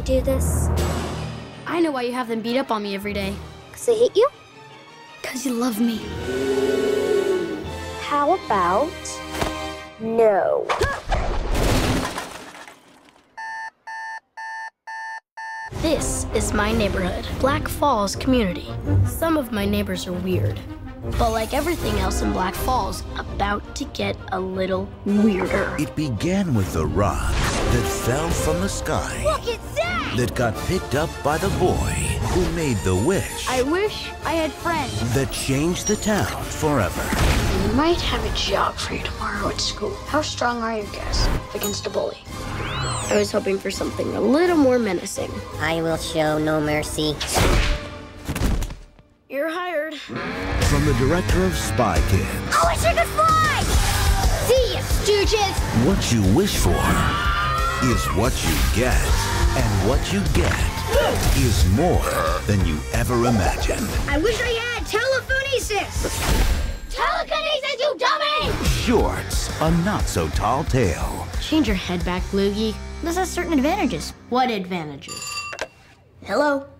do this? I know why you have them beat up on me every day. 'Cause they hate you? 'Cause you love me. How about no? This is my neighborhood, Black Falls Community. Some of my neighbors are weird, but like everything else in Black Falls, about to get a little weirder. It began with a rock that fell from the sky. Look at that! That got picked up by the boy who made the wish. I wish I had friends. That changed the town forever. We might have a job for you tomorrow at school. How strong are you guys against a bully? I was hoping for something a little more menacing. I will show no mercy. You're hired. From the director of Spy Kids. I wish I could fly! See ya, stooges! What you wish for is what you get. And what you get is more than you ever imagined. I wish I had telephonesis! Telekinesis, you dummy! Shorts, a not-so-tall tale. Change your head back, Loogie. This has certain advantages. What advantages? Hello?